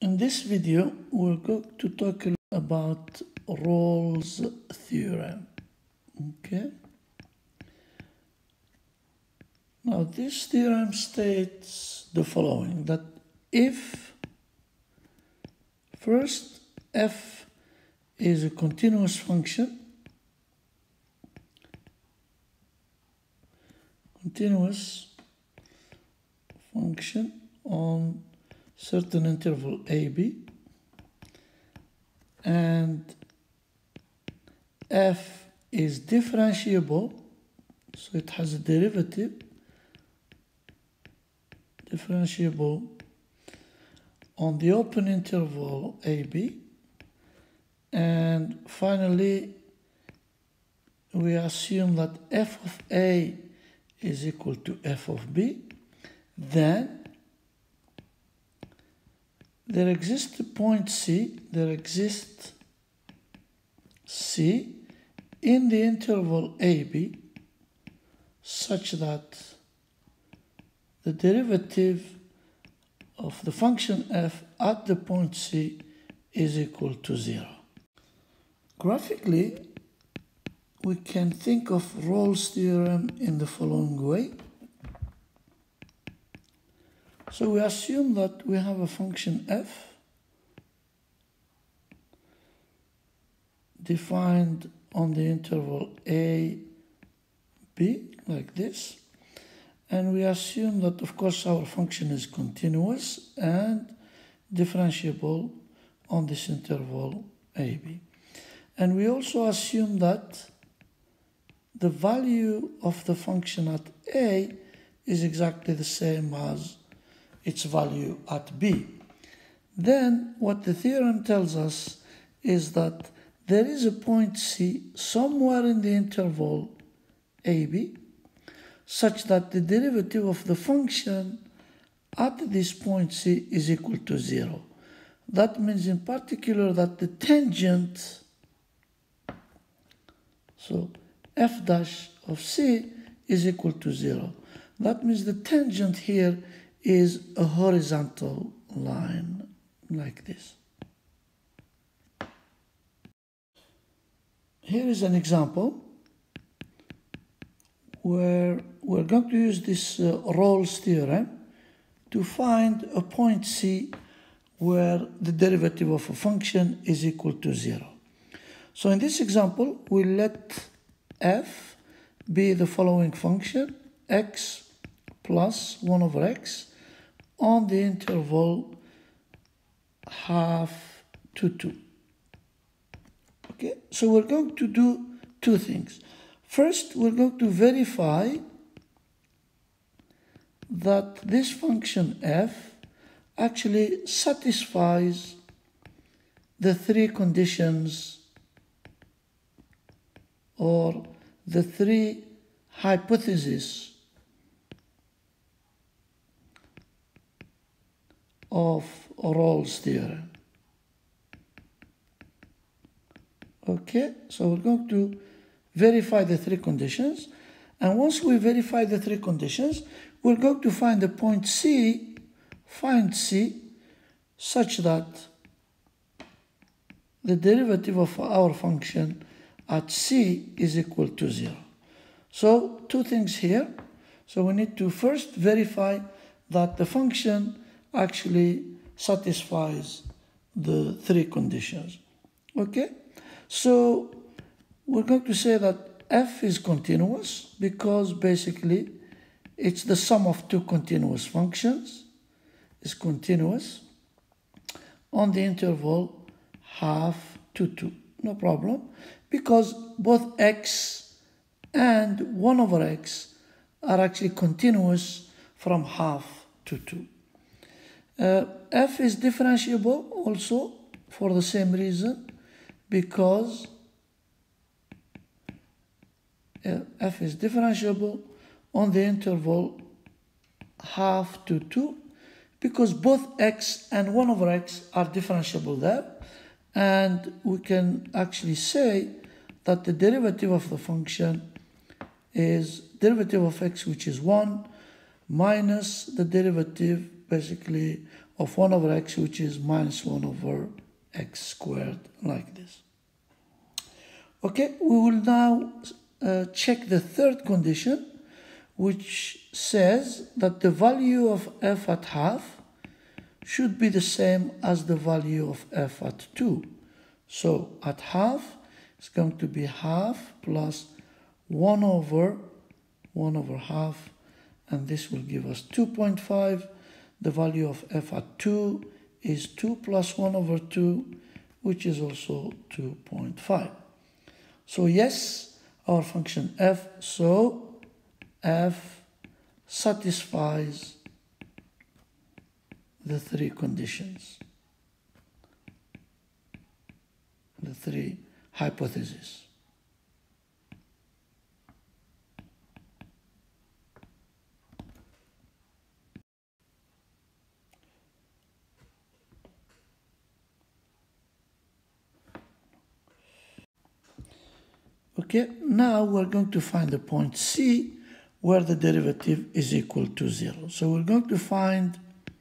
In this video, we're going to talk about Rolle's theorem. Okay. Now, this theorem states the following: that if first f is a continuous function, on certain interval AB, and f is differentiable, so it has a derivative differentiable on the open interval AB, and finally we assume that f of A is equal to f of B, then there exists a point C, in the interval AB such that the derivative of the function f at the point C is equal to 0. Graphically, we can think of Rolle's theorem in the following way. So we assume that we have a function f defined on the interval a, b, like this. And we assume that, of course, our function is continuous and differentiable on this interval ab. And we also assume that the value of the function at a is exactly the same as its value at b. Then what the theorem tells us is that there is a point C somewhere in the interval AB such that the derivative of the function at this point C is equal to 0. That means in particular that the tangent, so f dash of C is equal to 0. That means the tangent here is a horizontal line like this. Here is an example where we're going to use this Rolle's theorem to find a point C where the derivative of a function is equal to 0. So in this example, we let f be the following function: x plus 1 over x on the interval half to 2. Okay, so we're going to do two things. First, we're going to verify that this function f actually satisfies the three conditions or the three hypotheses of Rolle's theorem. Okay, so we're going to verify the three conditions, and once we verify the three conditions, we're going to find the point C, such that the derivative of our function at C is equal to 0. So two things here. So we need to first verify that the function actually satisfies the three conditions. Okay, so we're going to say that f is continuous because basically it's the sum of two continuous functions. It's continuous on the interval half to 2. No problem, because both x and 1 over x are actually continuous from half to 2. F is differentiable also for the same reason, because f is differentiable on the interval half to 2, because both x and 1 over x are differentiable there, and we can actually say that the derivative of the function is derivative of x, which is 1, minus the derivative basically of 1 over x, which is minus 1 over x squared, like this. Okay, we will now check the third condition, which says that the value of f at half should be the same as the value of f at 2. So at half, it's going to be half plus 1 over half, and this will give us 2.5. The value of f at 2 is 2 plus 1 over 2, which is also 2.5. So yes, our function f, so f satisfies the three conditions, the three hypotheses. Okay, now we're going to find the point C where the derivative is equal to 0. So we're going to find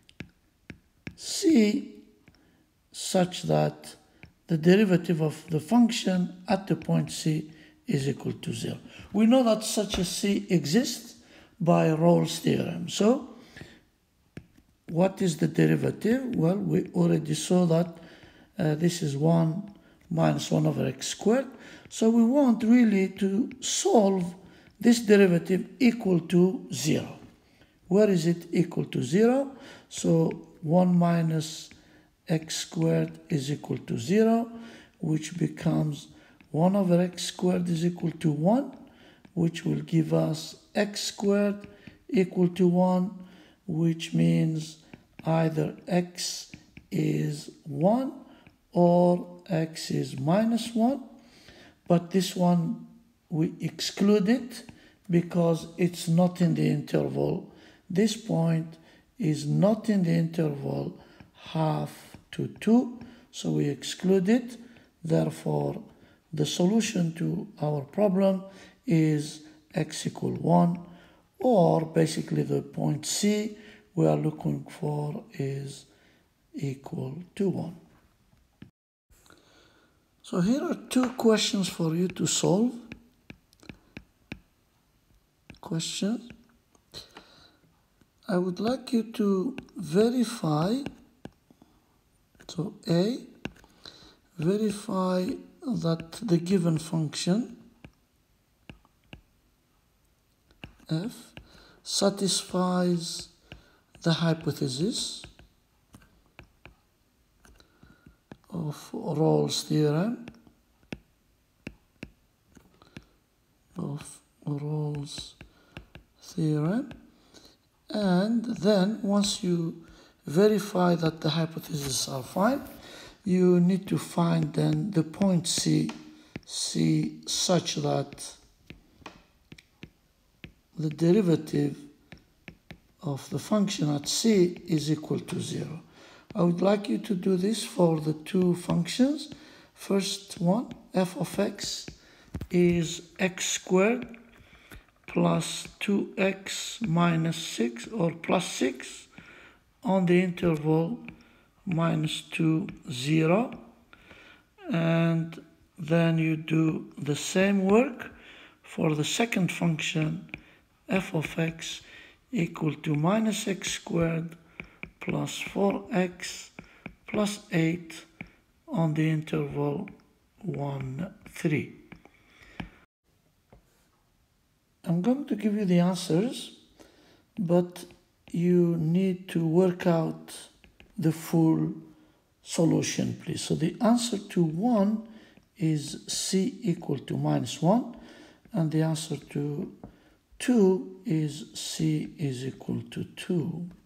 C such that the derivative of the function at the point C is equal to 0. We know that such a C exists by Rolle's theorem. So what is the derivative? Well, we already saw that this is 1 minus 1 over x squared. So we want really to solve this derivative equal to 0. Where is it equal to 0? So 1 minus x squared is equal to 0, which becomes 1 over x squared is equal to 1, which will give us x squared equal to 1, which means either x is 1 or x is minus 1. But this one, we exclude it because it's not in the interval. This point is not in the interval half to 2, so we exclude it. Therefore, the solution to our problem is x equal 1, or basically the point C we are looking for is equal to 1. So here are two questions for you to solve. Questions. I would like you to verify, so A, verify that the given function f satisfies the hypothesis of Rolle's theorem, and then once you verify that the hypotheses are fine, you need to find then the point C such that the derivative of the function at C is equal to 0. I would like you to do this for the two functions. First one, f of x is x squared plus 2x minus 6 or plus 6 on the interval minus 2, 0. And then you do the same work for the second function, f of x equal to minus x squared plus 4x plus 8 on the interval 1, 3. I'm going to give you the answers, but you need to work out the full solution, please. So the answer to 1 is C equal to minus 1, and the answer to 2 is C is equal to 2.